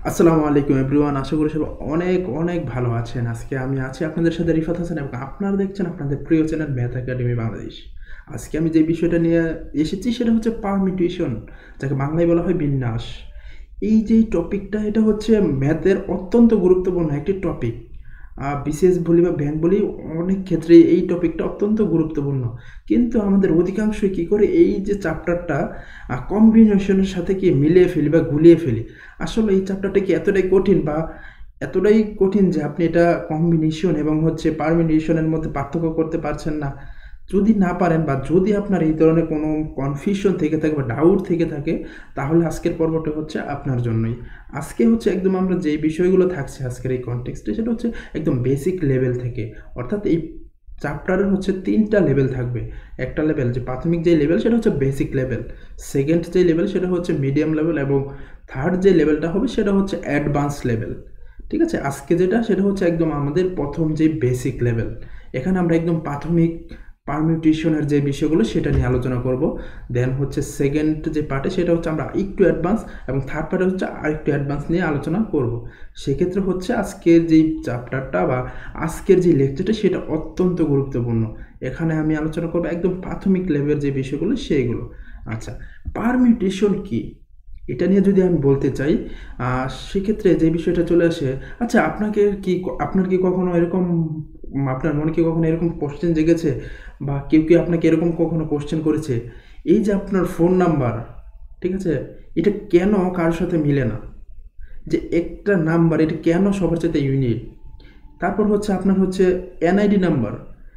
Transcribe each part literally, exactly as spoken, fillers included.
আসসালামু আলাইকুম এভরিওয়ান, আশা করি সবাই অনেক অনেক ভালো আছেন। আজকে আমি আছি আপনাদের সাথে রিফাত হাসান এবং আপনারা দেখছেন আপনাদের প্রিয় চ্যানেল ম্যাথ একাডেমি বাংলাদেশ। আজকে আমি যে বিষয়টা নিয়ে এসেছি সেটা হচ্ছে পারমিউটেশন, যাকে বাংলায় বলা হয় বিন্যাস। এই যে টপিকটা, এটা হচ্ছে ম্যাথের অত্যন্ত গুরুত্বপূর্ণ একটি টপিক। বিসিএস বলি বা ব্যাংক বলি, অনেক ক্ষেত্রে এই টপিকটা অত্যন্ত গুরুত্বপূর্ণ। কিন্তু আমাদের অধিকাংশই কী করে এই যে চ্যাপ্টারটা কম্বিনেশনের সাথে কি মিলিয়ে ফেলি বা গুলিয়ে ফেলি। আসলে এই চ্যাপ্টারটা কি এতটাই কঠিন বা এতটাই কঠিন যে আপনি এটা কম্বিনেশন এবং হচ্ছে পারমিউটেশনের মধ্যে পার্থক্য করতে পারছেন না? যদি না পারেন বা যদি আপনার এই ধরনের কোনো কনফিউশন থেকে থাকে বা ডাউট থেকে থাকে, তাহলে আজকের পর্বটা হচ্ছে আপনার জন্যই। আজকে হচ্ছে একদম আমরা যে বিষয়গুলো থাকছে আজকের এই কনটেক্সটে, সেটা হচ্ছে একদম বেসিক লেভেল থেকে। অর্থাৎ এই চ্যাপ্টারের হচ্ছে তিনটা লেভেল থাকবে। একটা লেভেল যে প্রাথমিক যে লেভেল সেটা হচ্ছে বেসিক লেভেল, সেকেন্ড যে লেভেল সেটা হচ্ছে মিডিয়াম লেভেল এবং থার্ড যে লেভেলটা হবে সেটা হচ্ছে অ্যাডভান্স লেভেল। ঠিক আছে, আজকে যেটা সেটা হচ্ছে একদম আমাদের প্রথম যে বেসিক লেভেল। এখানে আমরা একদম প্রাথমিক পারমিউটেশনের যে বিষয়গুলো সেটা নিয়ে আলোচনা করব। দেন হচ্ছে সেকেন্ড যে পার্টে সেটা হচ্ছে আমরা একটু অ্যাডভান্স, এবং থার্ড পার্টে হচ্ছে আরেকটু অ্যাডভান্স নিয়ে আলোচনা করব। সেক্ষেত্রে হচ্ছে আজকের যেই চ্যাপ্টারটা বা আজকের যে লেকচারটা সেটা অত্যন্ত গুরুত্বপূর্ণ। এখানে আমি আলোচনা করব একদম প্রাথমিক লেভেলের যে বিষয়গুলো সেইগুলো। আচ্ছা, পারমিউটেশন কি এটা নিয়ে যদি আমি বলতে চাই, সেক্ষেত্রে যে বিষয়টা চলে আসে, আচ্ছা আপনাকে কি আপনার কি কখনো এরকম আপনার মনে কি কখনো এরকম কোশ্চেন জেগেছে বা কেউ কি আপনাকে এরকম কখনো কোশ্চেন করেছে, এই যে আপনার ফোন নাম্বার, ঠিক আছে, এটা কেন কারোর সাথে মিলে না? যে একটা নাম্বার এটা কেন সবার সাথে ইউনিক? তারপর হচ্ছে আপনার হচ্ছে এনআইডি নাম্বার,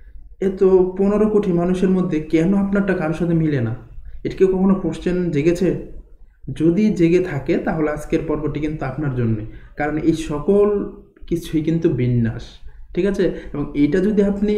এ তো পনেরো কোটি মানুষের মধ্যে কেন আপনারটা কারোর সাথে মিলে না? এটা কি কখনো কোশ্চেন জেগেছে? যদি জেগে থাকে তাহলে আজকের পর্বটি কিন্তু আপনার জন্য, কারণ এই সকল কিছুই কিন্তু বিন্যাস। ঠিক আছে, এবং এইটা যদি আপনি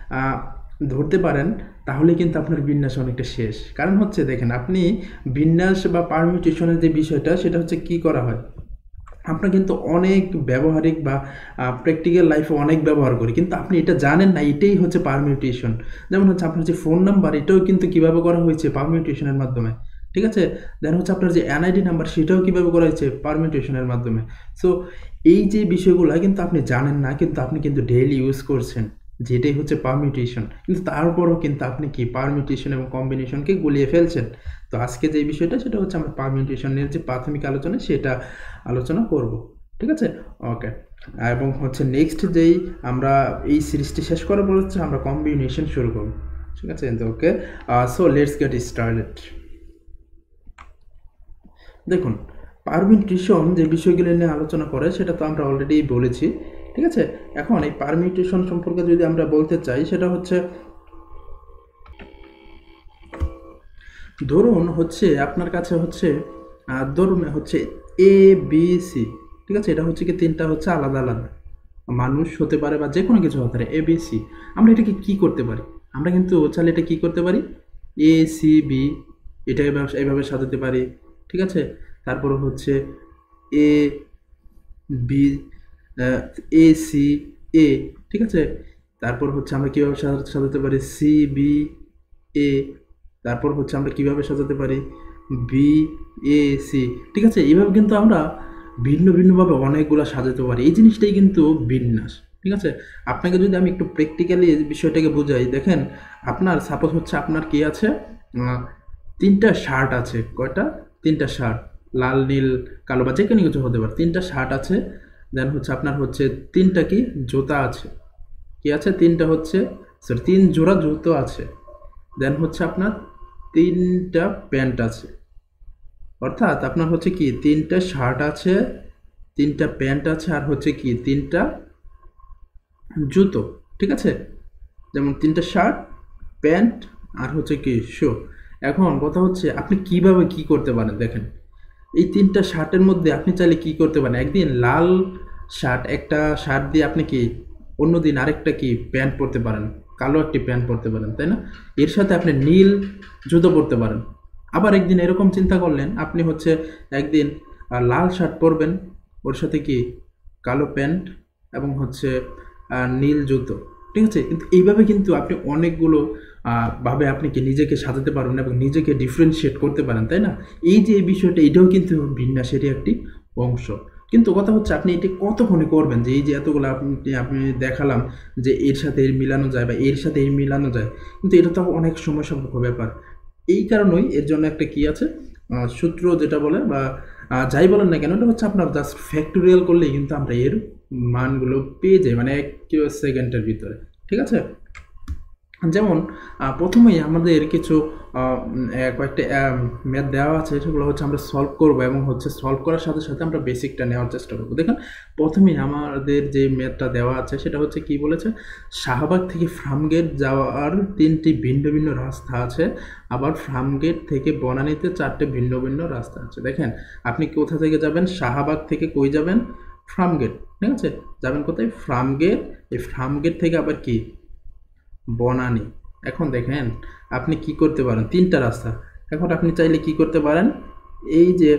ধরতে পারেন তাহলে কিন্তু আপনার বিন্যাস অনেকটা শেষ। কারণ হচ্ছে দেখেন, আপনি বিন্যাস বা পারমিউটেশনের যে বিষয়টা সেটা হচ্ছে কি করা হয়, আমরা কিন্তু অনেক ব্যবহারিক বা প্র্যাকটিক্যাল লাইফে অনেক ব্যবহার করি, কিন্তু আপনি এটা জানেন না এটাই হচ্ছে পারমিউটেশন। যেমন হচ্ছে আপনার যে ফোন নাম্বার, এটাও কিন্তু কীভাবে করা হয়েছে পারমিউটেশনের মাধ্যমে। ঠিক আছে, দেন হচ্ছে আপনার যে এনআইডি নাম্বার সেটাও কীভাবে করা হয়েছে পারমিউটেশনের মাধ্যমে। সো এই যে বিষয়গুলো কিন্তু আপনি জানেন না, কিন্তু আপনি কিন্তু ডেইলি ইউজ করছেন, যেটাই হচ্ছে পারমিউটেশন, কিন্তু তারপরও কিন্তু আপনি কি পারমিউটেশন এবং কম্বিনেশনকে গুলিয়ে ফেলছেন। তো আজকে যে বিষয়টা সেটা হচ্ছে আমরা পারমিউটেশনের যে প্রাথমিক আলোচনা সেটা আলোচনা করব। ঠিক আছে, ওকে। এবং হচ্ছে নেক্সট যেই আমরা এই সিরিজটি শেষ করার পর হচ্ছে আমরা কম্বিনেশন শুরু করব। ঠিক আছে, okay. So let's get started. দেখুন, পারমিউটেশন যে বিষয়গুলো নিয়ে আলোচনা করে সেটা তো আমরা অলরেডি বলেছি। ঠিক আছে, এখন এই পারমিউটেশন সম্পর্কে যদি আমরা বলতে চাই, সেটা হচ্ছে ধরুন হচ্ছে আপনার কাছে হচ্ছে ধরুন হচ্ছে এ বি সি। ঠিক আছে, এটা হচ্ছে কি তিনটা হচ্ছে আলাদা আলাদা মানুষ হতে পারে বা যে কোনো কিছু হতে পারে, এ বি সি। আমরা এটাকে কি করতে পারি? আমরা কিন্তু চাইলে এটা কি করতে পারি, এ সি বি এটা এইভাবে সাজাতে পারি। ঠিক আছে, তারপর হচ্ছে এ বি এ সি এ। ঠিক আছে, তারপর হচ্ছে আমরা কীভাবে সাজাতে পারি সি বি এ। তারপর হচ্ছে আমরা কিভাবে সাজাতে পারি বি এ সি। ঠিক আছে, এইভাবে কিন্তু আমরা ভিন্ন ভিন্নভাবে অনেকগুলো সাজাতে পারি। এই জিনিসটাই কিন্তু বিন্যাস। ঠিক আছে, আপনাকে যদি আমি একটু প্র্যাকটিক্যালি বিষয়টাকে বোঝাই, দেখেন আপনার সাপোজ হচ্ছে আপনার কি আছে, তিনটা শার্ট আছে। কয়টা? তিনটা শার্ট, লাল নীল কালো বা যে কোনো কিছু হতে পারে। তিনটা শার্ট আছে, দেন হচ্ছে আপনার হচ্ছে তিনটা কি জুতা আছে, কি আছে তিনটা হচ্ছে সরি তিন জোড়া জুতো আছে, দেন হচ্ছে আপনার তিনটা প্যান্ট আছে। অর্থাৎ আপনার হচ্ছে কি তিনটা শার্ট আছে, তিনটা প্যান্ট আছে, আর হচ্ছে কি তিনটা জুতো। ঠিক আছে, যেমন তিনটা শার্ট, প্যান্ট, আর হচ্ছে কি শু। এখন কথা হচ্ছে আপনি কিভাবে কি করতে পারেন, দেখেন এই তিনটা শার্টের মধ্যে আপনি চাইলে কি করতে পারেন, একদিন লাল শার্ট একটা শার্ট দিয়ে আপনি কি অন্য দিন আরেকটা কি প্যান্ট পরতে পারেন, কালো একটি প্যান্ট পরতে পারেন, তাই না? এর সাথে আপনি নীল জুতো পরতে পারেন। আবার একদিন এরকম চিন্তা করলেন, আপনি হচ্ছে একদিন লাল শার্ট পরবেন, ওর সাথে কি কালো প্যান্ট এবং হচ্ছে নীল জুতো। ঠিক আছে, কিন্তু এইভাবে কিন্তু আপনি অনেকগুলো ভাবে আপনি কি নিজেকে সাজাতে পারবেন এবং নিজেকে ডিফারেন্সিয়েট করতে পারেন, তাই না? এই যে এই বিষয়টা, এটাও কিন্তু বিন্যাসেরই একটি অংশ। কিন্তু কথা হচ্ছে আপনি এটি কতক্ষণে করবেন, যে এই যে এতগুলো আপনি আপনি দেখালাম যে এর সাথে এর মিলানো যায় বা এর সাথে এর মিলানো যায়, কিন্তু এটা তো অনেক সময় সাপেক্ষ ব্যাপার। এই কারণেই এর জন্য একটা কি আছে, আহ, সূত্র যেটা বলে বা আহ, যাই বলেন না কেন, এটা হচ্ছে আপনার জাস্ট ফ্যাক্টোরিয়াল করলেই কিন্তু আমরা এর মানগুলো পেয়ে যাই, মানে এক সেকেন্ডের ভিতরে। ঠিক আছে, যেমন আহ, প্রথমেই আমাদের কিছু আহ, উম, আহ, কয়েকটা ম্যাথ দেওয়া আছে, সেগুলো হচ্ছে আমরা সলভ করব এবং হচ্ছে সলভ করার সাথে সাথে আমরা বেসিকটা নেওয়ার চেষ্টা করবো। দেখেন, প্রথমেই আমাদের যে ম্যাথটা দেওয়া আছে সেটা হচ্ছে কি বলেছে, শাহবাগ থেকে ফার্মগেট যাওয়ার তিনটি ভিন্ন ভিন্ন রাস্তা আছে, আবার ফার্মগেট থেকে বনানীতে চারটে ভিন্ন ভিন্ন রাস্তা আছে। দেখেন, আপনি কোথা থেকে যাবেন, শাহবাগ থেকে কই যাবেন, ফার্মগেট। ঠিক আছে, যাবেন কোথায়, ফার্মগেট। এই ফার্মগেট থেকে আবার কি, বনানী। এখন দেখেন, আপনি কি করতে পারেন, তিনটা রাস্তা। এখন আপনি চাইলে কি করতে পারেন, এই যে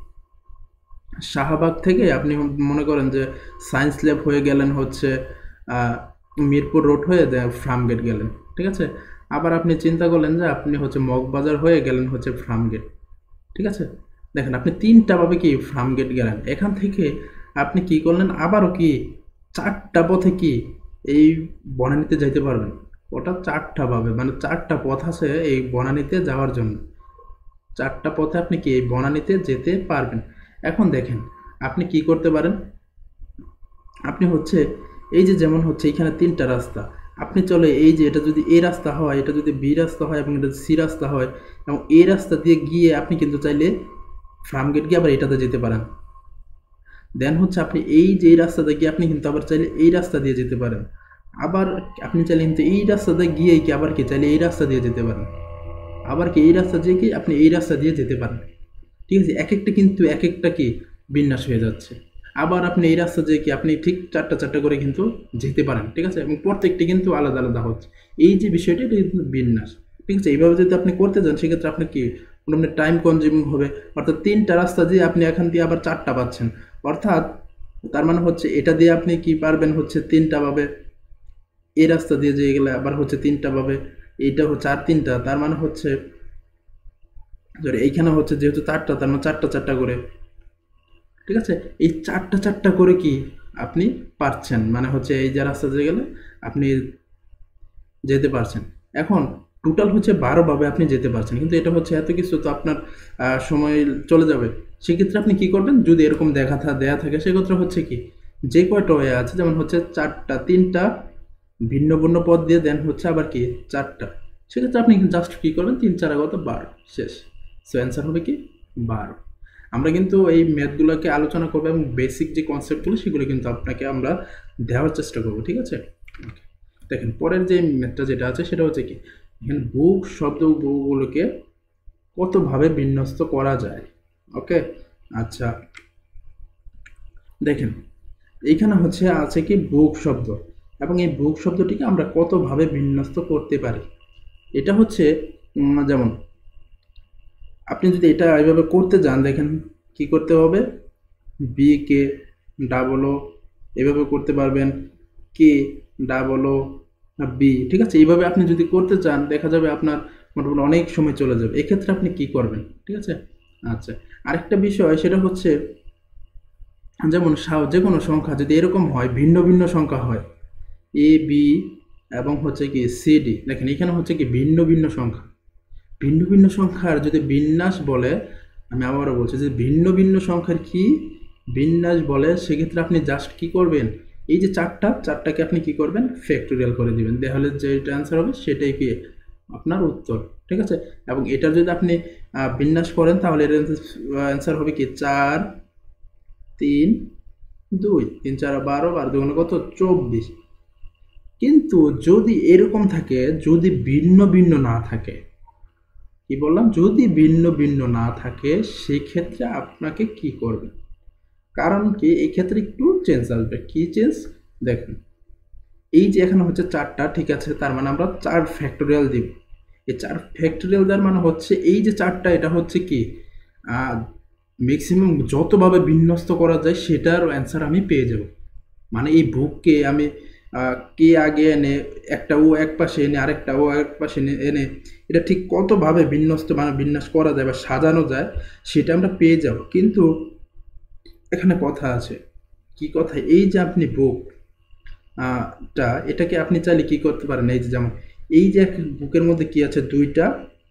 শাহবাগ থেকে আপনি মনে করেন যে সায়েন্স ল্যাব হয়ে গেলেন হচ্ছে আহ, মিরপুর রোড হয়ে ফার্মগেট গেলেন। ঠিক আছে, আবার আপনি চিন্তা করলেন যে আপনি হচ্ছে মগবাজার হয়ে গেলেন হচ্ছে ফার্মগেট। ঠিক আছে, দেখেন আপনি তিনটা ভাবে কি ফার্মগেট গেলেন, এখান থেকে আপনি কি করলেন, আবারও কি চারটা পথে কি এই বনানীতে যাইতে পারবেন। ওটা চারটা ভাবে, মানে চারটা পথ আছে এই বনানীতে যাওয়ার জন্য, চারটা পথে আপনি কি এই বনানীতে যেতে পারবেন। এখন দেখেন, আপনি কি করতে পারেন, আপনি হচ্ছে এই যে যেমন হচ্ছে এখানে তিনটা রাস্তা, আপনি চলে এই যে এটা যদি এ রাস্তা হয়, এটা যদি বি রাস্তা হয় এবং এটা সি রাস্তা হয়, এবং এই রাস্তা দিয়ে গিয়ে আপনি কিন্তু চাইলে ফার্মগেট গিয়ে আবার এটাতে যেতে পারেন। দেন হচ্ছে আপনি এই যে এই রাস্তাতে গিয়ে আপনি কিন্তু আবার চাইলে এই রাস্তা দিয়ে যেতে পারেন। আবার আপনি চাইলে কিন্তু এই রাস্তাতে গিয়ে কি আবার কি চাইলে এই রাস্তা দিয়ে যেতে পারেন। আবার কি এই রাস্তা দিয়ে কি আপনি এই রাস্তা দিয়ে যেতে পারেন। ঠিক আছে, এক একটা কিন্তু এক একটা কি বিন্যাস হয়ে যাচ্ছে। আবার আপনি এই রাস্তা দিয়ে কি আপনি ঠিক চারটা চারটা করে কিন্তু যেতে পারেন। ঠিক আছে, এবং প্রত্যেকটি কিন্তু আলাদা আলাদা হচ্ছে। এই যে বিষয়টা, এটা কিন্তু বিন্যাস। ঠিক আছে, এইভাবে যদি আপনি করতে যান সেক্ষেত্রে আপনি কি মোটামুটি টাইম কনজিউমিং হবে। অর্থাৎ তিনটা রাস্তা দিয়ে আপনি এখান দিয়ে আবার চারটা পাচ্ছেন। অর্থাৎ তার মানে হচ্ছে এটা দিয়ে আপনি কি পারবেন হচ্ছে তিনটা ভাবে, এই রাস্তা দিয়ে যেয়ে গেলে আবার হচ্ছে তিনটা ভাবে, এইটা হচ্ছে আর তিনটা, তার মানে হচ্ছে ধরে এইখানে হচ্ছে যেহেতু চারটা, তার মানে চারটা চারটা করে। ঠিক আছে, এই চারটা চারটা করে কি আপনি পারছেন, মানে হচ্ছে এই যে রাস্তা দিয়ে গেলে আপনি যেতে পারছেন। এখন টোটাল হচ্ছে বারো ভাবে আপনি যেতে পারছেন, কিন্তু এটা হচ্ছে এত কিছু তো আপনার আহ, সময় চলে যাবে। সেক্ষেত্রে আপনি কি করবেন, যদি এরকম দেখা থা দেয়া থাকে সেক্ষেত্রে হচ্ছে কি, যে কয়টা ওয়ে আছে, যেমন হচ্ছে চারটা, তিনটা ভিন্ন ভিন্ন পথ দিয়ে, দেন হচ্ছে আবার কি চারটা, সেক্ষেত্রে আপনি জাস্ট কি করবেন, তিন চার আগত বারো, শেষ। সো অ্যান্সার হবে কি বারো। আমরা কিন্তু এই ম্যাথগুলোকে আলোচনা করবো এবং বেসিক যে কনসেপ্টগুলো সেগুলো কিন্তু আপনাকে আমরা দেওয়ার চেষ্টা করবো। ঠিক আছে, দেখেন পরের যে ম্যাথটা যেটা আছে সেটা হচ্ছে কি, এখানে বুক শব্দগুলোকে কতভাবে বিন্যস্ত করা যায়। ওকে, আচ্ছা, দেখেন এইখানে হচ্ছে আছে কি বুক শব্দ, এবং এই বুক শব্দটিকে আমরা কতভাবে বিন্যস্ত করতে পারি। এটা হচ্ছে উম, যেমন আপনি যদি এটা এইভাবে করতে যান, দেখেন কি করতে হবে, বি কে ডাবল ও এভাবে করতে পারবেন, কে ডাবল ও বি। ঠিক আছে, এইভাবে আপনি যদি করতে চান দেখা যাবে আপনার মোটামুটি অনেক সময় চলে যাবে। এক্ষেত্রে আপনি কি করবেন, ঠিক আছে। আচ্ছা, আরেকটা বিষয় সেটা হচ্ছে, যেমন সা- যে কোনো সংখ্যা যদি এরকম হয়, ভিন্ন ভিন্ন সংখ্যা হয়, এ বি এবং হচ্ছে কি সি ডি, দেখেন এখানে হচ্ছে কি ভিন্ন ভিন্ন সংখ্যা, ভিন্ন ভিন্ন সংখ্যার যদি বিন্যাস বলে, আমি আবারও বলছি যে ভিন্ন ভিন্ন সংখ্যার কি বিন্যাস বলে, সেক্ষেত্রে আপনি জাস্ট কি করবেন, এই যে চারটা চারটাকে আপনি কি করবেন, ফ্যাক্টোরিয়াল করে দিবেন, তাহলে যেটা অ্যান্সার হবে সেটাই কি আপনার উত্তর। ঠিক আছে, এবং এটার যদি আপনি আহ, বিন্যাস করেন তাহলে এর অ্যান্সার হবে কি চার তিন দুই, তিন চার বারো, বারো দুগুণে কত, চব্বিশ। কিন্তু যদি এরকম থাকে, যদি ভিন্ন ভিন্ন না থাকে, কি বললাম, যদি ভিন্ন ভিন্ন না থাকে সেক্ষেত্রে আপনাকে কি করবেন, কারণ কি এই ক্ষেত্রে একটু চেঞ্জ আসবে। কি চেঞ্জ, দেখুন এই যে এখানে হচ্ছে চারটা, ঠিক আছে, তার মানে আমরা চার ফ্যাক্টোরিয়াল দিব। এই চার ফ্যাক্টোরিয়াল দেওয়ার মানে হচ্ছে এই যে চারটা, এটা হচ্ছে কি ম্যাক্সিমাম যতভাবে বিন্যস্ত করা যায় সেটার অ্যান্সার আমি পেয়ে যাব। মানে এই বুককে আমি আহ, কে আগে এনে একটা ও এক পাশে এনে আরেকটা ও এক পাশে এনে এনে এটা ঠিক কতভাবে বিন্যস্ত মানে বিন্যাস করা যায় বা সাজানো যায় সেটা আমরা পেয়ে যাব। কিন্তু এখানে কথা আছে। কি কথা? এই যে আপনি বুক টা এটাকে আপনি চাইলে কি করতে পারেন, এই যে যেমন এই যে বুকের মধ্যে কি আছে, দুইটা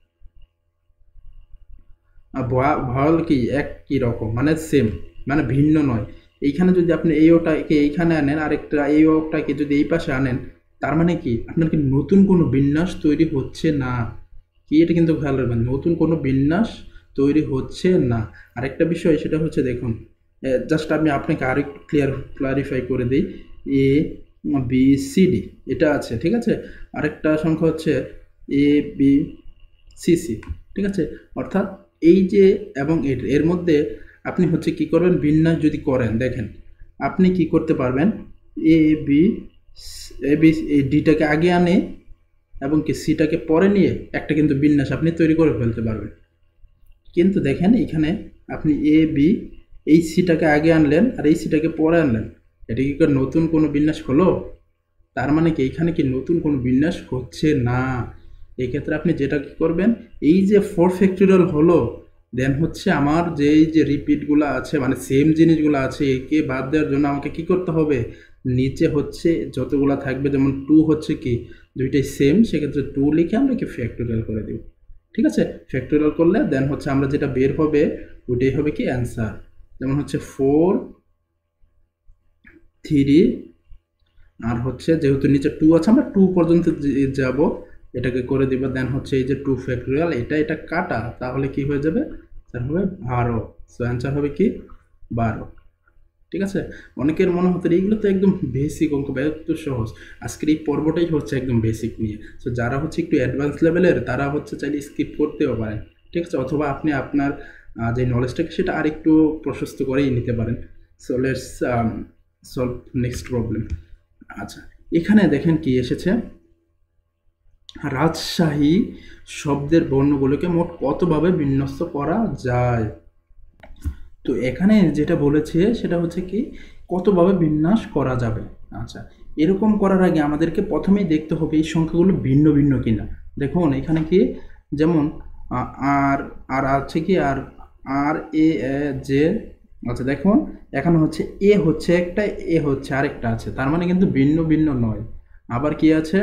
ভয়েল কি একই রকম, মানে সেম, মানে ভিন্ন নয়। এইখানে যদি আপনি এই ওটাকে এইখানে আনেন, আরেকটা এই ওটাকে যদি এই পাশে আনেন, তার মানে কি আপনার কি নতুন কোনো বিন্যাস তৈরি হচ্ছে না। কি এটা কিন্তু খেয়াল রাখবেন, নতুন কোনো বিন্যাস তৈরি হচ্ছে না। আরেকটা বিষয় সেটা হচ্ছে দেখুন, জাস্ট আমি আপনাকে আরেকটু ক্লিয়ার ক্লারিফাই করে দিই। এ বি সি ডি এটা আছে, ঠিক আছে। আরেকটা সংখ্যা হচ্ছে এ বি সি সি, ঠিক আছে। অর্থাৎ এই যে এবং এর এর মধ্যে আপনি হচ্ছে কি করবেন, বিন্যাস যদি করেন, দেখেন আপনি কি করতে পারবেন, এ বি এ বি এই ডিটাকে আগে আনে এবং কি সিটাকে পরে নিয়ে একটা কিন্তু বিন্যাস আপনি তৈরি করে ফেলতে পারবেন। কিন্তু দেখেন এখানে আপনি এ বি এই সিটাকে আগে আনলেন আর এই সিটাকে পরে আনলেন, এটা কি করে নতুন কোনো বিন্যাস হলো? তার মানে কি এখানে কি নতুন কোনো বিন্যাস হচ্ছে না। এক্ষেত্রে আপনি যেটা কি করবেন, এই যে ফোর ফ্যাক্টরিয়াল হলো, দেন হচ্ছে আমার যে এই যে রিপিটগুলো আছে, মানে সেম জিনিসগুলো আছে, একে বাদ দেওয়ার জন্য আমাকে কি করতে হবে, নিচে হচ্ছে যতগুলো থাকবে, যেমন টু হচ্ছে কি দুইটাই সেম, সেক্ষেত্রে টু লিখে আমরা কি ফ্যাক্টরিয়াল করে দিব, ঠিক আছে। ফ্যাক্টরিয়াল করলে দেন হচ্ছে আমরা যেটা বের হবে ওইটাই হবে কি অ্যান্সার। যেমন হচ্ছে ফোর থ্রি, আর হচ্ছে যেহেতু নিচে টু আছে আমরা টু পর্যন্ত যাব, এটাকে করে দিব। দেন হচ্ছে এই যে টু ফ্যাক্টরিয়াল, এটা এটা কাটা, তাহলে কি হয়ে যাবে, স্যার হবে বারো। সো অ্যান্সার হবে কি বারো, ঠিক আছে। অনেকের মনে হতো এইগুলো তো একদম বেসিক অঙ্ক বা একটু সহজ। আজকের এই পর্বটাই হচ্ছে একদম বেসিক নিয়ে। সো যারা হচ্ছে একটু অ্যাডভান্স লেভেলের তারা হচ্ছে চাইলে স্কিপ করতেও পারেন, ঠিক আছে। অথবা আপনি আপনার যে নলেজটাকে সেটা আরেকটু প্রশস্ত করেই নিতে পারেন। So let's solve next problem. আচ্ছা, এখানে দেখেন কি এসেছে, রাজশাহী শব্দের বর্ণগুলোকে মোট কতভাবে বিন্যস্ত করা যায়। তো এখানে যেটা বলেছে সেটা হচ্ছে কি কতভাবে বিন্যাস করা যাবে। আচ্ছা, এরকম করার আগে আমাদেরকে প্রথমেই দেখতে হবে এই সংখ্যাগুলো ভিন্ন ভিন্ন কিনা। দেখুন এখানে কি, যেমন আর আর আছে কি আর আর এ যে, আচ্ছা দেখুন এখানে হচ্ছে এ হচ্ছে একটা, এ হচ্ছে আরেকটা আছে, তার মানে কিন্তু ভিন্ন ভিন্ন নয়। আবার কি আছে,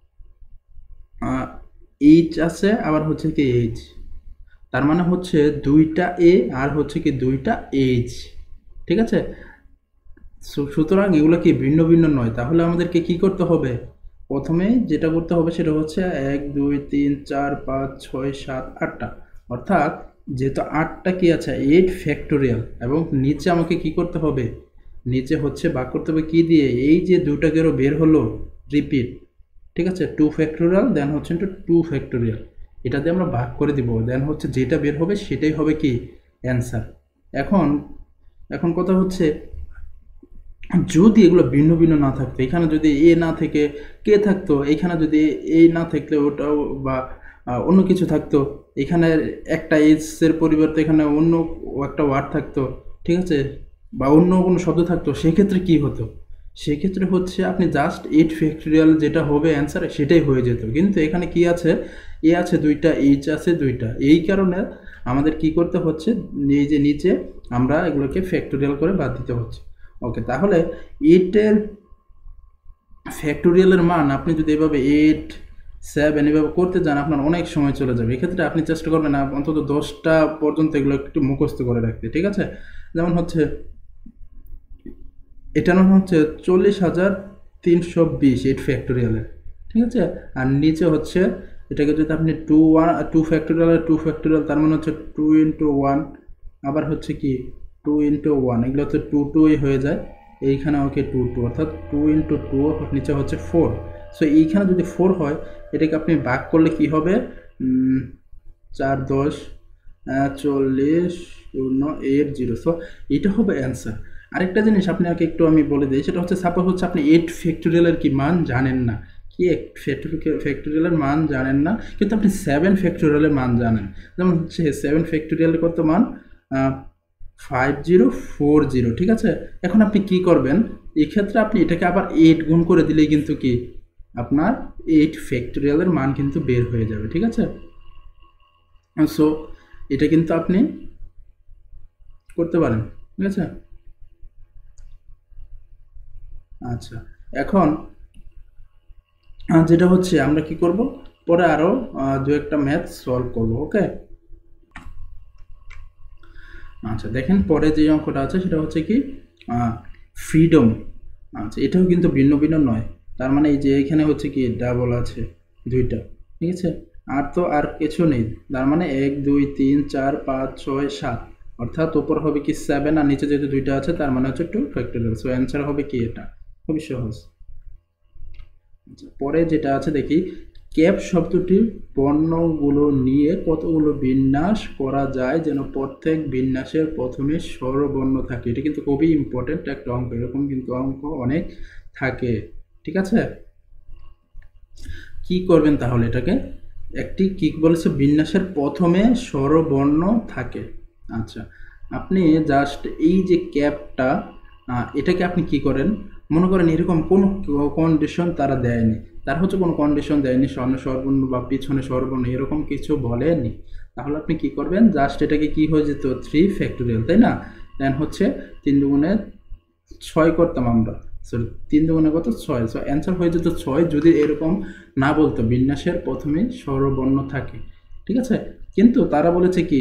এইচ আছে, আবার হচ্ছে কি এইচ, তার মানে হচ্ছে দুইটা এ আর হচ্ছে কি দুইটা এইচ, ঠিক আছে। সুতরাং এগুলো কি ভিন্ন ভিন্ন নয়। তাহলে আমাদেরকে কি করতে হবে, প্রথমে যেটা করতে হবে সেটা হচ্ছে এক দুই তিন চার পাঁচ ছয় সাত আটটা, অর্থাৎ যেহেতু আটটা কি আছে এইট ফ্যাক্টোরিয়াল, এবং নিচে আমাকে কি করতে হবে, নিচে হচ্ছে ভাগ করতে হবে কি দিয়ে, এই যে দুটাকেরও বের হলো রিপিট, ঠিক আছে, টু ফ্যাক্টোরিয়াল দেন হচ্ছে ইন্টু টু ফ্যাক্টোরিয়াল, এটা দিয়ে আমরা ভাগ করে দিব, দেন হচ্ছে যেটা বের হবে সেটাই হবে কি অ্যান্সার। এখন এখন কথা হচ্ছে, যদি এগুলো ভিন্ন ভিন্ন না থাকতো, এখানে যদি এ না থেকে কে থাকতো, এখানে যদি এ না থাকলে ওটাও বা অন্য কিছু থাকতো, এখানে একটা এর পরিবর্তে এখানে অন্য একটা ওয়ার্ড থাকতো, ঠিক আছে, বা অন্য কোনো শব্দ থাকতো, সেক্ষেত্রে কি হতো, সেক্ষেত্রে হচ্ছে আপনি জাস্ট এইট ফ্যাক্টোরিয়াল যেটা হবে অ্যান্সার সেটাই হয়ে যেত। কিন্তু এখানে কি আছে, এ আছে দুইটা, এইচ আছে দুইটা, এই কারণে আমাদের কি করতে হচ্ছে, এই যে নিচে আমরা এগুলোকে ফ্যাক্টোরিয়াল করে বাদ দিতে হচ্ছে। ওকে, তাহলে এইটের ফ্যাক্টোরিয়ালের মান আপনি যদি এভাবে এইট সেভেন এভাবে করতে যান আপনার অনেক সময় চলে যাবে। এক্ষেত্রে আপনি চেষ্টা করবেন অন্তত দশটা পর্যন্ত এগুলো একটু মুখস্থ করে রাখতে, ঠিক আছে। যেমন হচ্ছে এটা না হচ্ছে চল্লিশ হাজার তিনশো বিশ এইট ফ্যাক্টোরিয়ালের, ঠিক আছে। আর নিচে হচ্ছে এটাকে যদি আপনি two one two factorial two factorial, তার মানে হচ্ছে টু ইন্টু ওয়ান, আবার হচ্ছে কি টু ইন্টু ওয়ান, এগুলো হচ্ছে টু টুই হয়ে যায়। এইখানে ওকে টু টু, অর্থাৎ টু ইন্টু টু নিচে হচ্ছে ফোর। সো এইখানে যদি ফোর হয়, এটাকে আপনি ভাগ করলে কি হবে, চার দশ চল্লিশ শূন্য এইট জিরো। সো এটা হবে অ্যান্সার। আরেকটা জিনিস আপনাকে একটু আমি বলে দিই, সেটা হচ্ছে সাপোজ হচ্ছে আপনি এইট ফ্যাক্টোরিয়ালের কি মান জানেন না, কি ফ্যাক্টোরিয়ালের মান জানেন না, কিন্তু আপনি সেভেন ফ্যাক্টোরিয়ালের মান জানেন। যেমন হচ্ছে সেভেন ফ্যাক্টোরিয়ালের কত মান, ফাইভ জিরো ফোর জিরো, ঠিক আছে। এখন আপনি কি করবেন, এক্ষেত্রে আপনি এটাকে আবার এইট গুণ করে দিলেই কিন্তু কি আপনার এইট ফ্যাক্টোরিয়ালের মান কিন্তু বের হয়ে যাবে, ঠিক আছে। সো এটা কিন্তু আপনি করতে পারেন, ঠিক আছে। আচ্ছা, এখন যেটা হচ্ছে আমরা কি করব, পরে আরও দু একটা ম্যাথ সলভ করব। ওকে, আচ্ছা দেখেন পরে যে অঙ্কটা আছে সেটা হচ্ছে কি ফ্রিডম। আচ্ছা, এটাও কিন্তু ভিন্ন ভিন্ন নয়, তার মানে এই যে এখানে হচ্ছে কি ডাবল আছে দুইটা, ঠিক আছে, আর তো আর কিছু নেই, তার মানে এক দুই তিন চার পাঁচ ছয় সাত, অর্থাৎ উপর হবে কি সেভেন আর নিচে যেহেতু দুইটা আছে তার মানে হচ্ছে টু ফ্যাক্টোরিয়াল। সো অ্যান্সার হবে কি এটা, খুবই সহজ। পরে যেটা আছে দেখি, ক্যাপ শব্দটির বর্ণগুলো নিয়ে কতগুলো বিন্যাস করা যায় যেন প্রত্যেক বিন্যাসের প্রথমে স্বরবর্ণ থাকে। এটা কিন্তু খুবই ইম্পর্টেন্ট একটা অঙ্ক, এরকম কিন্তু অঙ্ক অনেক থাকে, ঠিক আছে। কি করবেন তাহলে, এটাকে একটি কি বলেছে, বিন্যাসের প্রথমে স্বরবর্ণ থাকে। আচ্ছা, আপনি জাস্ট এই যে ক্যাপটা, এটাকে আপনি কি করেন, মনে করেন এরকম কোনো কন্ডিশন তারা দেয়নি, তার হচ্ছে কোনো কন্ডিশন দেয়নি, সামনে স্বরবর্ণ বা পিছনে স্বরবর্ণ এরকম কিছু বলেনি, তাহলে আপনি কি করবেন, জাস্ট এটাকে কি হয়ে যেত থ্রি ফ্যাক্টোরিয়াল, তাই না, দেন হচ্ছে তিন দুগুণে ছয় করতাম আমরা, সরি তিন দুগুণে কত ছয়, সো অ্যান্সার হয়ে যেত ছয় যদি এরকম না বলতো বিন্যাসের প্রথমে স্বরবর্ণ থাকে, ঠিক আছে। কিন্তু তারা বলেছে কি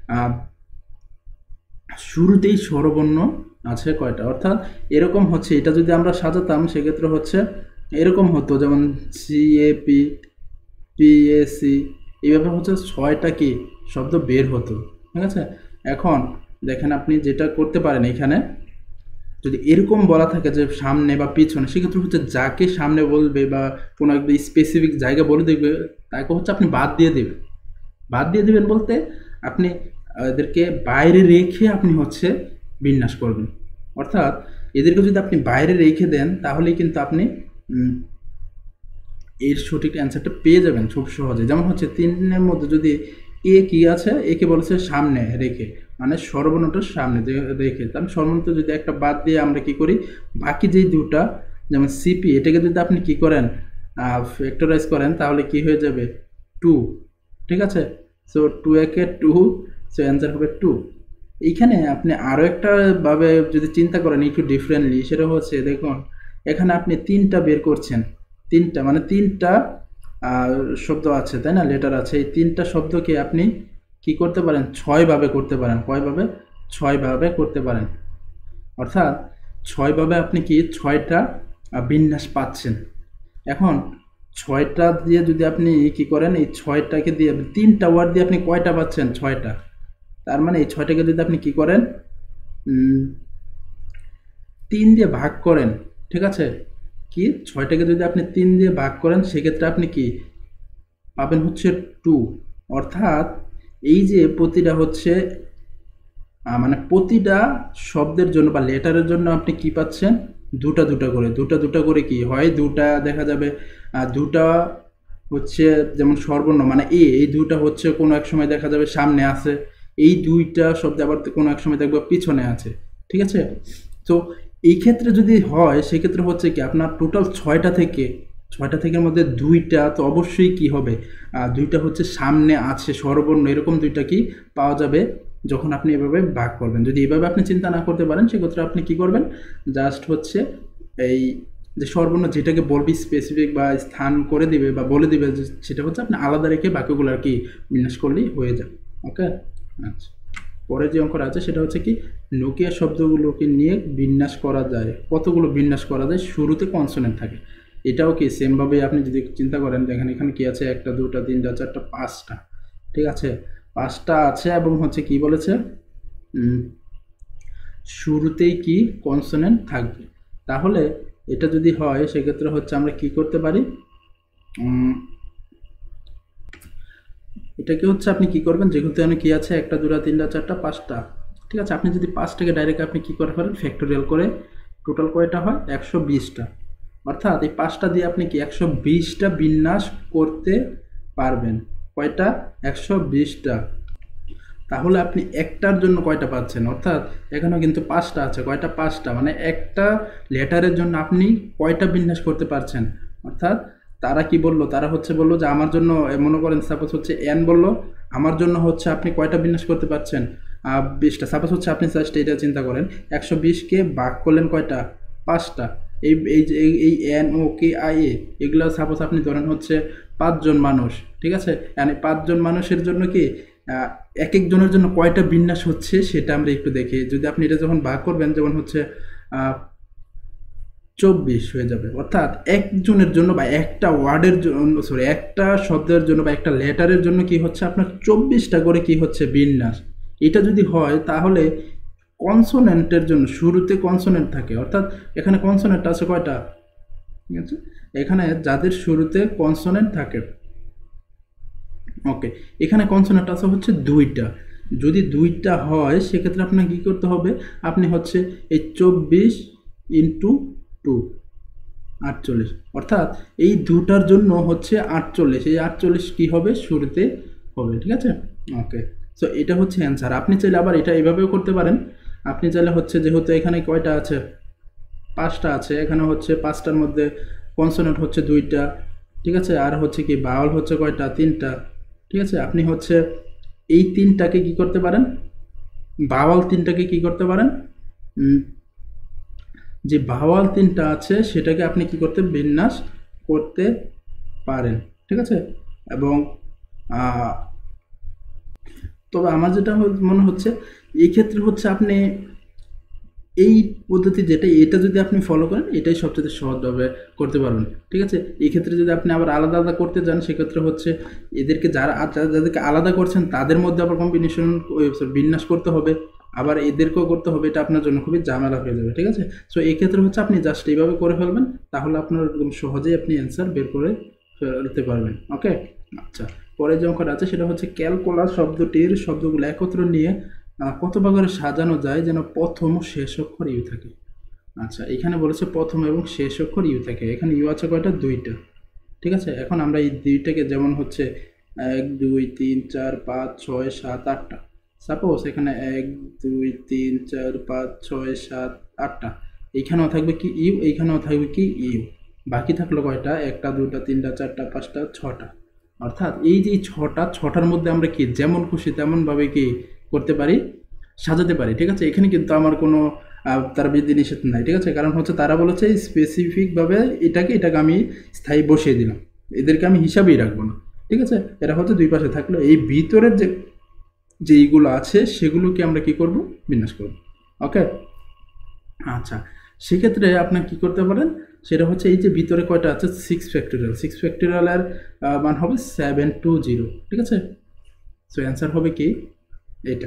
শুরুতেই স্বরবর্ণ আছে কয়টা, অর্থাৎ এরকম হচ্ছে, এটা যদি আমরা সাজাতাম সেক্ষেত্রে হচ্ছে এরকম হতো, যেমন C A P P A C, এইভাবে হচ্ছে ছয়টা কি শব্দ বের হতো, ঠিক আছে। এখন দেখেন আপনি যেটা করতে পারেন, এখানে যদি এরকম বলা থাকে যে সামনে বা পিছনে, সেক্ষেত্রে হচ্ছে যাকে সামনে বলবে বা কোনো একটা স্পেসিফিক জায়গা বলে দেবে তাকে হচ্ছে আপনি বাদ দিয়ে দেবেন। বাদ দিয়ে দেবেন বলতে আপনি এদেরকে বাইরে রেখে আপনি হচ্ছে বিন্যাস করবেন, অর্থাৎ এদেরকে যদি আপনি বাইরে রেখে দেন তাহলেই কিন্তু আপনি এর সঠিক অ্যান্সারটা পেয়ে যাবেন খুব সহজে। যেমন হচ্ছে তিনের মধ্যে যদি এ কি আছে, একে বলেছে সামনে রেখে, মানে সর্বর্ণটার সামনে রেখে, তাহলে সর্বর্ণটা যদি একটা বাদ দিয়ে আমরা কি করি, বাকি যেই দুটা যেমন সিপি, এটাকে যদি আপনি কি করেন ফ্যাক্টরাইজ করেন তাহলে কি হয়ে যাবে টু, ঠিক আছে। সো টু একে টু, সো অ্যান্সার হবে টু। এইখানে আপনি আরও একটা ভাবে যদি চিন্তা করেন একটু ডিফারেন্টলি, সেটা হচ্ছে দেখুন এখানে আপনি তিনটা বের করছেন, তিনটা মানে তিনটা শব্দ আছে তাই না, লেটার আছে, এই তিনটা শব্দকে আপনি কি করতে পারেন, ছয়ভাবে করতে পারেন, কয়ভাবে, ছয়ভাবে করতে পারেন, অর্থাৎ ছয়ভাবে আপনি কি ছয়টা বিন্যাস পাচ্ছেন। এখন ছয়টা দিয়ে যদি আপনি কি করেন, এই ছয়টাকে দিয়ে তিনটা ওয়ার্ড দিয়ে আপনি কয়টা পাচ্ছেন, ছয়টা, তার মানে এই ছয়টাকে যদি আপনি কি করেন তিন দিয়ে ভাগ করেন, ঠিক আছে, কি ছয়টাকে যদি আপনি তিন দিয়ে ভাগ করেন সেক্ষেত্রে আপনি কি পাবেন হচ্ছে টু, অর্থাৎ এই যে প্রতিটা হচ্ছে মানে প্রতিটা শব্দের জন্য বা লেটারের জন্য আপনি কি পাচ্ছেন, দুটা দুটা করে, দুটা দুটা করে কি হয়, দুটা দেখা যাবে দুটা হচ্ছে যেমন সর্বর্ণ মানে এ, এই দুটা হচ্ছে কোনো এক সময় দেখা যাবে সামনে আছে, এই দুইটা শব্দ আবার কোনো এক সময় দেখবো পিছনে আছে, ঠিক আছে। তো এই ক্ষেত্রে যদি হয় সেক্ষেত্রে হচ্ছে কি আপনার টোটাল ছয়টা থেকে ছয়টা থেকে মধ্যে দুইটা তো অবশ্যই কি হবে, দুইটা হচ্ছে সামনে আছে সর্বর্ণ, এরকম দুইটা কি পাওয়া যাবে যখন আপনি এভাবে ভাগ করবেন। যদি এভাবে আপনি চিন্তা না করতে পারেন সেক্ষেত্রে আপনি কি করবেন, জাস্ট হচ্ছে এই যে সর্বর্ণ যেটাকে বলবি স্পেসিফিক বা স্থান করে দিবে বা বলে দিবে, সেটা হচ্ছে আপনি আলাদা রেখে বাকিগুলো আর কি বিন্যাস করলেই হয়ে যাবে। ওকে, আচ্ছা পরে যে অঙ্কটা আছে সেটা হচ্ছে কি নোকিয়া শব্দগুলোকে নিয়ে বিন্যাস করা যায়, কতগুলো বিন্যাস করা যায়, শুরুতে কনসোনেন্ট থাকে। এটাও কি সেমভাবে আপনি যদি চিন্তা করেন, দেখেন এখানে কি আছে, একটা দুটা তিনটা চারটা পাঁচটা, ঠিক আছে, পাঁচটা আছে এবং হচ্ছে কি বলেছে শুরুতেই কি কনসোনেন্ট থাকবে। তাহলে এটা যদি হয় সেক্ষেত্রে হচ্ছে আমরা কি করতে পারি, এটাকে হচ্ছে আপনি কি করবেন, যেহেতু এখানে কি আছে একটা দুটা তিনটা চারটা পাঁচটা, ঠিক আছে, আপনি যদি পাঁচটাকে ডাইরেক্ট আপনি কি করতে পারেন ফ্যাক্টোরিয়াল করে, টোটাল কয়টা হয় একশো বিশটা, অর্থাৎ এই পাঁচটা দিয়ে আপনি কি একশো বিশটা বিন্যাস করতে পারবেন, কয়টা, একশো বিশটা। তাহলে আপনি একটার জন্য কয়টা পাচ্ছেন, অর্থাৎ এখানেও কিন্তু পাঁচটা আছে, কয়টা, পাঁচটা, মানে একটা লেটারের জন্য আপনি কয়টা বিন্যাস করতে পারছেন, অর্থাৎ তারা কি বললো, তারা হচ্ছে বললো যে আমার জন্য মনে করেন সাপোজ হচ্ছে এন বললো, আমার জন্য হচ্ছে আপনি কয়টা বিন্যাস করতে পারছেন, বিশটা, সাপোজ হচ্ছে আপনি জাস্ট এটা চিন্তা করেন একশো বিশকে ভাগ করলেন কয়টা, পাঁচটা, এই এই যে এই এই N O K I A এগুলো সাপোজ আপনি ধরেন হচ্ছে পাঁচজন মানুষ, ঠিক আছে, মানে পাঁচজন মানুষের জন্য কি এক একজনের জন্য কয়টা বিন্যাস হচ্ছে সেটা আমরা একটু দেখি। যদি আপনি এটা যখন ভাগ করবেন, যেমন হচ্ছে চব্বিশ হয়ে যাবে, অর্থাৎ একজনের জন্য বা একটা ওয়ার্ডের জন্য, সরি একটা শব্দের জন্য বা একটা লেটারের জন্য কি হচ্ছে আপনার চব্বিশটা করে কি হচ্ছে বিন্যাস। এটা যদি হয় তাহলে কনসোনেন্টের জন্য শুরুতে কনসোনেন্ট থাকে, অর্থাৎ এখানে কনসোনেন্ট আছে কয়টা, ঠিক আছে, এখানে যাদের শুরুতে কনসোনেন্ট থাকে, ওকে, এখানে কনসোনেন্ট আছে হচ্ছে দুইটা। যদি দুইটা হয় সেক্ষেত্রে আপনাকে কী করতে হবে, আপনি হচ্ছে এই চব্বিশ ইন্টু টু আটচল্লিশ, অর্থাৎ এই দুটার জন্য হচ্ছে আটচল্লিশ, এই আটচল্লিশ কী হবে শুরুতে হবে, ঠিক আছে, ওকে। সো এটা হচ্ছে অ্যান্সার। আপনি চাইলে আবার এটা এভাবেও করতে পারেন, আপনি চাইলে হচ্ছে যেহেতু এখানে কয়টা আছে, পাঁচটা আছে, এখানে হচ্ছে পাঁচটার মধ্যে কনসোনেন্ট হচ্ছে দুইটা, ঠিক আছে, আর হচ্ছে কি বাউল হচ্ছে কয়টা, তিনটা, ঠিক আছে, আপনি হচ্ছে এই তিনটাকে কি করতে পারেন, বাওয়াল তিনটাকে কি করতে পারেন, যে বাওয়াল তিনটা আছে সেটাকে আপনি কি করতে বিন্যাস করতে পারেন, ঠিক আছে। এবং তবে আমার যেটা মনে হচ্ছে এই ক্ষেত্রে হচ্ছে আপনি এই পদ্ধতি যেটা, এটা যদি আপনি ফলো করেন এটাই সবচেয়ে সহজভাবে করতে পারবেন, ঠিক আছে। এই ক্ষেত্রে যদি আপনি আবার আলাদা আলাদা করতে যান সেক্ষেত্রে হচ্ছে এদেরকে যারা যাদেরকে আলাদা করছেন তাদের মধ্যে আবার কম্বিনেশন বিন্যাস করতে হবে, আবার এদেরকেও করতে হবে, এটা আপনার জন্য খুবই ঝামেলা হয়ে যাবে, ঠিক আছে। সো এই ক্ষেত্রে হচ্ছে আপনি জাস্ট এইভাবে করে ফেলবেন, তাহলে আপনার একদম সহজেই আপনি অ্যান্সার বের করে ফেলতে পারবেন, ওকে। আচ্ছা, পরে যে অঙ্কটা আছে সেটা হচ্ছে ক্যালকুলাস শব্দটির শব্দগুলো একত্র নিয়ে কত ভাগে সাজানো যায় যেন প্রথম ও শেষ অক্ষর ইউ থাকে। আচ্ছা, এখানে বলেছে প্রথম এবং শেষ অক্ষর ইউ থাকে, এখানে ইউ আছে কয়টা, দুইটা, ঠিক আছে। এখন আমরা এই দুইটাকে যেমন হচ্ছে এক দুই তিন চার পাঁচ ছয় সাত আটটা, সাপোজ এখানে এক দুই তিন চার পাঁচ ছয় সাত আটটা, এইখানেও থাকবে কি ইউ, এইখানেও থাকবে কি ইউ, বাকি থাকলো কয়টা, একটা দুটা তিনটা চারটা পাঁচটা ছটা, অর্থাৎ এই যে ছটা ছটার মধ্যে আমরা কি যেমন খুশি তেমনভাবে কি করতে পারি, সাজাতে পারি, ঠিক আছে। এখানে কিন্তু আমার কোনো তার বিধি নিষেধ নাই, ঠিক আছে, কারণ হচ্ছে তারা বলেছে স্পেসিফিকভাবে এটাকে এটাকে আমি স্থায়ী বসিয়ে দিলাম, এদেরকে আমি হিসাবেই রাখবো না, ঠিক আছে। এরা হচ্ছে দুই পাশে থাকলো, এই ভিতরের যে যে এইগুলো আছে সেগুলোকে আমরা কি করব, বিন্যাস করব, ওকে। আচ্ছা, সেক্ষেত্রে আপনার কি করতে পারেন, সেটা হচ্ছে এই যে ভিতরে কয়টা আছে, সিক্স ফ্যাক্টোরিয়াল, সিক্স ফ্যাক্টোরিয়ালের মান হবে সেভেন টু জিরো, ঠিক আছে। সো অ্যান্সার হবে কি এটা।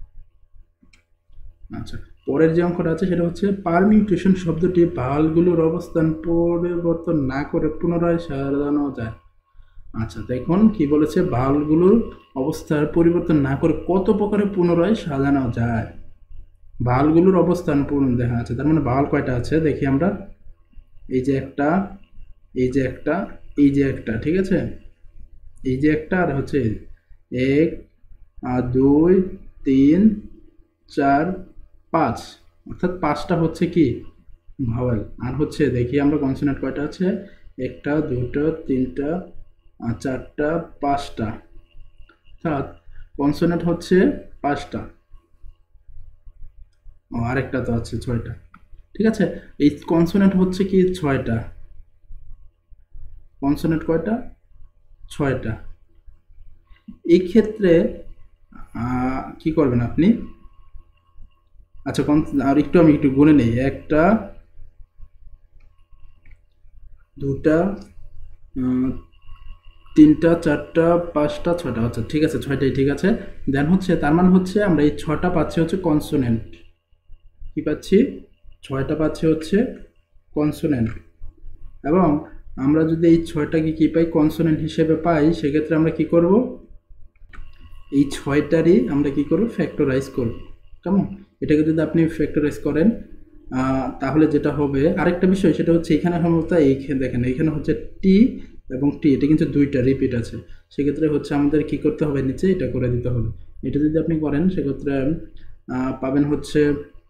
আচ্ছা, পরের যে অঙ্কটা আছে সেটা হচ্ছে পারমিউটেশন শব্দটি ভালগুলোর অবস্থান পরিবর্তন না করে পুনরায় সাজানো যায়। আচ্ছা, দেখুন কি বলেছে, ভালগুলোর অবস্থার পরিবর্তন না করে কত প্রকারে পুনরায় সাজানো যায়। ভালগুলোর অবস্থান পূর্ণ দেখা আছে, তার মানে ভাল কয়টা আছে দেখি আমরা, এই যে একটা, এই যে একটা, এই যে একটা, ঠিক আছে, এই যে একটা, আর হচ্ছে এক আর দুই তিন চার পাঁচ, অর্থাৎ পাঁচটা হচ্ছে কি ভাওয়েল, আর হচ্ছে দেখি আমরা কনসোনেন্ট কয়টা আছে, একটা দুটো তিনটা চারটা পাঁচটা, অর্থাৎ কনসোনেন্ট হচ্ছে পাঁচটা, ও আরেকটা তো আছে ছয়টা, ঠিক আছে। এই কনসোনেন্ট হচ্ছে কি ছয়টা, কনসোনেন্ট কয়টা, ছয়টা। এই ক্ষেত্রে কি করবেন আপনি, আচ্ছা আর একটু আমি একটু গুনে নেই, একটা দুটা তিনটা চারটা পাঁচটা ছয়টা, আচ্ছা ঠিক আছে, ছয়টাই ঠিক আছে। দেন হচ্ছে তার মানে হচ্ছে আমরা এই ছটা পাচ্ছি হচ্ছে কনসোনেন্ট, কি পাচ্ছি, ছয়টা পাচ্ছি হচ্ছে কনসোনেন্ট, এবং আমরা যদি এই ছয়টাকে কি পাই কনসোনেন্ট হিসেবে পাই সেক্ষেত্রে আমরা কি করব, এই ছয়টারই আমরা কি করব ফ্যাক্টরাইজ করব, কেমন, এটাকে যদি আপনি ফ্যাক্টরাইজ করেন তাহলে যেটা হবে, আরেকটা বিষয় সেটা হচ্ছে এখানে সম্ভবত এইখানে দেখেন এখানে হচ্ছে টি এবং টি, এটা কিন্তু দুইটা রিপিট আছে, সেক্ষেত্রে হচ্ছে আমাদের কি করতে হবে, নিচে এটা করে দিতে হবে, এটা যদি আপনি করেন সেক্ষেত্রে পাবেন হচ্ছে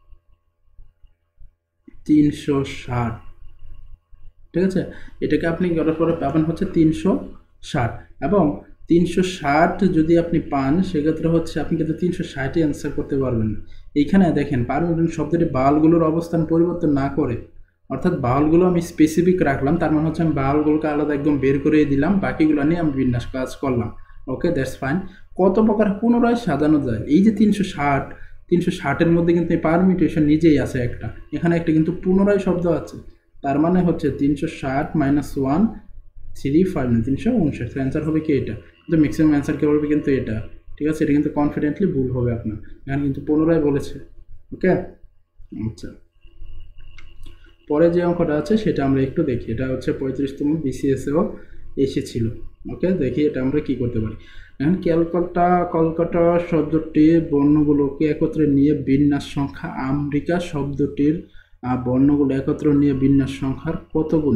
তিনশো ষাট, ঠিক আছে, এটাকে আপনি করার পরে পাবেন হচ্ছে তিনশো ষাট, এবং তিনশো ষাট যদি আপনি পান সেক্ষেত্রে হচ্ছে আপনি কিন্তু তিনশো ষাটই অ্যান্সার করতে পারবেন। এইখানে দেখেন পারমিউটেশন শব্দটি বালগুলোর অবস্থান পরিবর্তন না করে অর্থাৎ বাউলগুলো আমি স্পেসিফিক রাখলাম, তার মানে হচ্ছে আমি বাউলগুলোকে আলাদা একদম বের করে দিলাম, বাকিগুলো নিয়ে আমি বিন্যাস কাজ করলাম। Okay, that's fine. কত প্রকার পুনরায় সাজানো যায়? এই যে তিনশো ষাট তিনশো ষাটের মধ্যে কিন্তু এই পারমিটেশন নিজেই আছে একটা, এখানে একটা কিন্তু পুনরায় শব্দ আছে, তার মানে হচ্ছে তিনশো ষাট মাইনাস ওয়ান থ্রি ফাইভ না তিনশো উনষাট, অ্যান্সার হবে কি এটা, কিন্তু ম্যাক্সিমাম অ্যান্সার কে বলবে কিন্তু এটা। ঠিক আছে, এটা কিন্তু কনফিডেন্টলি ভুল হবে আপনার, এখানে কিন্তু পুনরায় বলেছে। ওকে, আচ্ছা, পরে যে অঙ্কটা আছে সেটা আমরা একটু দেখি। এটা হচ্ছে পঁয়ত্রিশতম বিসিএসেও এসেছিল। ওকে, দেখি এটা আমরা কি করতে পারি। এখন ক্যালকাটা কলকাতা শব্দটির বর্ণগুলোকে একত্রে নিয়ে বিন্যাস সংখ্যা আমেরিকা শব্দটির বর্ণগুলো একত্রে নিয়ে বিন্যাস সংখ্যার কত গুণ?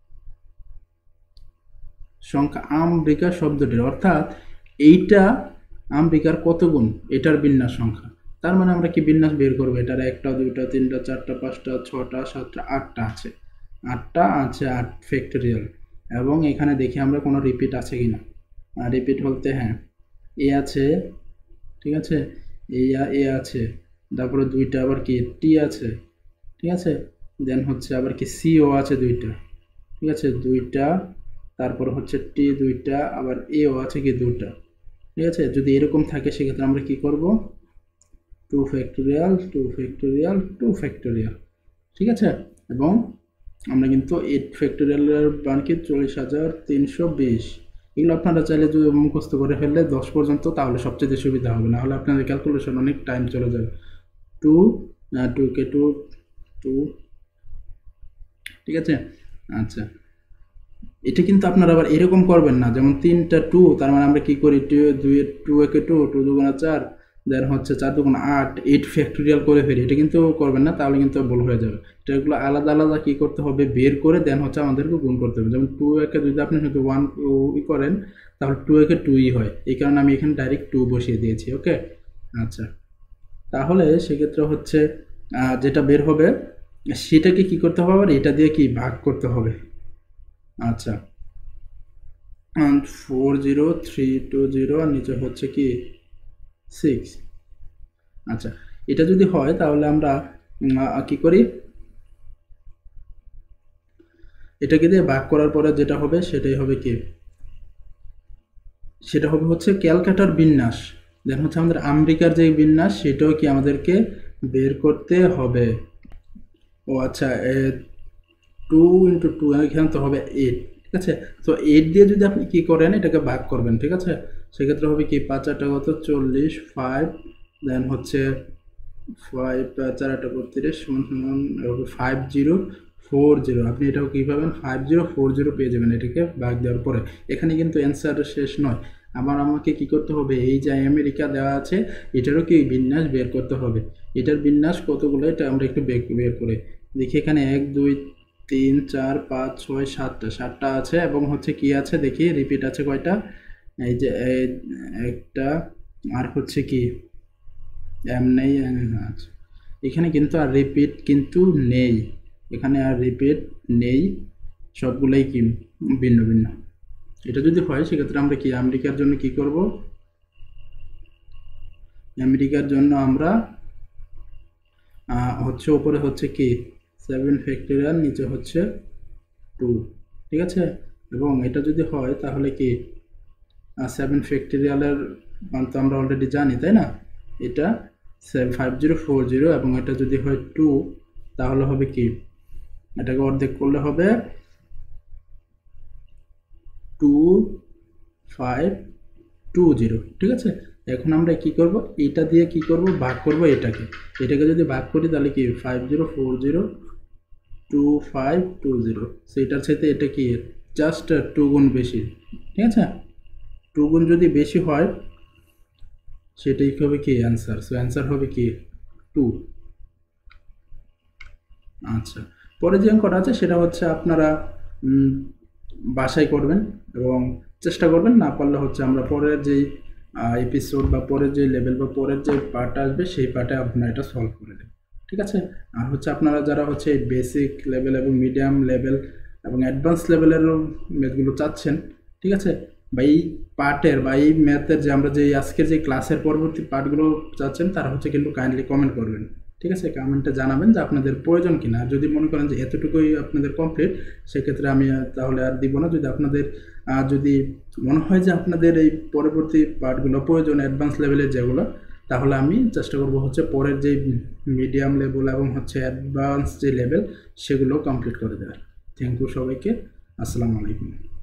সংখ্যা আমেরিকা শব্দটির, অর্থাৎ এইটা আমেরিকার কত গুণ এটার বিন্যাস সংখ্যা। তার মানে আমরা কি বিন্যাস বের করবো? এটার একটা দুইটা তিনটা চারটা পাঁচটা ছটা সাতটা আটটা আছে, আটটা আছে, আট ফ্যাক্টরিয়াল। এবং এখানে দেখি আমরা কোনো রিপিট আছে কিনা। রিপিট বলতে হ্যাঁ এ আছে, ঠিক আছে, এ এ আছে, তারপরে দুইটা আবার কি টি আছে, ঠিক আছে, দেন হচ্ছে আবার কি সিও আছে দুইটা, ঠিক আছে, দুইটা, তারপর হচ্ছে টি দুইটা, আবার এও আছে কি দুটা। ঠিক আছে, যদি এরকম থাকে সেক্ষেত্রে আমরা কি করব? Two factorial two factorial two factorial, ঠিক আছে। এবং আমরা কিন্তু এইট ফ্যাক্টোরিয়ালের মান কি চল্লিশ হাজার তিনশো বিশ, এগুলো আপনারা চাইলে যদি মুখস্থ করে ফেললে দশ পর্যন্ত, তাহলে সবচেয়ে সুবিধা হবে, না হলে আপনাদের ক্যালকুলেশন অনেক টাইম চলে যাবে। টু টু কে টু টু, ঠিক আছে। আচ্ছা, এটা কিন্তু আপনারা আবার এরকম করবেন না, যেমন তিনটা টু, তার মানে আমরা কি করি, টু দুই টু একে টু, টু দুগুণা চার, দেন হচ্ছে চার দুগুণা আট, এইট ফ্যাক্টোরিয়াল করে ফেলি, এটা কিন্তু করবেন না, তাহলে কিন্তু ভুল হয়ে যাবে। এগুলো আলাদা আলাদা কি করতে হবে, বের করে দেন হচ্ছে আমাদেরকে গুণ করতে হবে। যেমন টু একে যদি আপনি শুধু ওয়ান ই করেন তাহলে টু একে টুই হয়, এই কারণে আমি এখানে ডাইরেক্ট টু বসিয়ে দিয়েছি। ওকে, আচ্ছা, তাহলে সেক্ষেত্রে হচ্ছে যেটা বের হবে সেটাকে কি করতে হবে, আবার এটা দিয়ে কি ভাগ করতে হবে। আচ্ছা, four zero three two zero আর নিচে হচ্ছে কি সিক্স। আচ্ছা, এটা যদি হয় তাহলে আমরা কি করি, এটাকে দিয়ে ভাগ করার পরে যেটা হবে সেটাই হবে কি, সেটা হবে হচ্ছে ক্যালকাটার বিন্যাস, দেন হচ্ছে আমাদের আমেরিকার যে বিন্যাস সেটাও কি আমাদেরকে বের করতে হবে। ও আচ্ছা, টু ইন্টু টু এখানে তো হবে এইট, ঠিক আছে। তো এইট দিয়ে যদি আপনি কি করেন এটাকে ভাগ করবেন, ঠিক আছে, সেক্ষেত্রে হবে কি পাঁচ আটটা কত চল্লিশ, ফাইভ, দেন হচ্ছে ফাইভ চার আটটা বত্রিশ, সমান সমান ফাইভ জিরো ফোর জিরো, আপনি এটাও কী পাবেন, ফাইভ জিরো ফোর জিরো পেয়ে যাবেন এটাকে ভাগ দেওয়ার পরে। এখানে কিন্তু অ্যান্সার শেষ নয়, আবার আমাকে কি করতে হবে, এই যে আমেরিকা দেওয়া আছে এটারও কি বিন্যাস বের করতে হবে। এটার বিন্যাস কতগুলো এটা আমরা একটু বের করে দেখি। এখানে এক দুই তিন চার পাঁচ ছয় সাতটা, সাতটা আছে, এবং হচ্ছে কি আছে দেখি, রিপিট আছে কয়টা, এই যে একটা, আর হচ্ছে কি এম নেই, আচ্ছা, এখানে কিন্তু আর রিপিট কিন্তু নেই, এখানে আর রিপিট নেই, সবগুলোই কি ভিন্ন ভিন্ন। এটা যদি হয় সেক্ষেত্রে আমরা কি আমেরিকার জন্য কি করব, আমেরিকার জন্য আমরা হচ্ছে উপরে হচ্ছে কি সেভেন ফ্যাক্টোরিয়াল, নিচে হচ্ছে টু, ঠিক আছে। এবং এটা যদি হয় তাহলে কি সেভেন ফ্যাক্টোরিয়ালের মান তো আমরা অলরেডি জানি, তাই না, এটা ফাইভ জিরো ফোর জিরো, এবং এটা যদি হয় টু তাহলে হবে কি, এটাকে অর্ধেক করলে হবে টু ফাইভ টু জিরো, ঠিক আছে। এখন আমরা কি করব, এটা দিয়ে কি করব, ভাগ করব এটাকে, এটাকে যদি ভাগ করি তাহলে কি five zero four zero two five two zero, সেইটার সাথে এটা কি জাস্ট টু গুণ বেশি, ঠিক আছে। টু গুণ যদি বেশি হয় সেটাই হবে কি অ্যান্সার, সো অ্যান্সার হবে কি টু। আচ্ছা, পরে যে অঙ্কটা আছে সেটা হচ্ছে আপনারা বাসায় করবেন এবং চেষ্টা করবেন, না পারলে হচ্ছে আমরা পরের যেই এপিসোড বা পরের যে লেভেল বা পরের যে পার্ট আসবে সেই পার্টে আপনারা এটা সলভ করে দেবেন, ঠিক আছে। আর হচ্ছে আপনারা যারা হচ্ছে বেসিক লেভেল এবং মিডিয়াম লেভেল এবং অ্যাডভান্স লেভেলেরও ম্যাথগুলো চাচ্ছেন, ঠিক আছে, বা এই পার্টের বা এই ম্যাথের যে আমরা যে আজকের যে ক্লাসের পরবর্তী পার্টগুলো চাচ্ছেন তারা হচ্ছে কিন্তু কাইন্ডলি কমেন্ট করবেন। ঠিক আছে, কমেন্টে জানাবেন যে আপনাদের প্রয়োজন কিনা। আর যদি মনে করেন যে এতটুকুই আপনাদের কমপ্লিট, সেক্ষেত্রে আমি তাহলে আর দিব না। যদি আপনাদের যদি মনে হয় যে আপনাদের এই পরবর্তী পার্টগুলো প্রয়োজন অ্যাডভান্স লেভেলের যেগুলো, তাহলে আমি চেষ্টা করব হচ্ছে পরের যে মিডিয়াম লেভেল এবং হচ্ছে অ্যাডভান্স যে লেভেল সেগুলো কমপ্লিট করে দেওয়ার। থ্যাংক ইউ সবাইকে, আসসালামু আলাইকুম।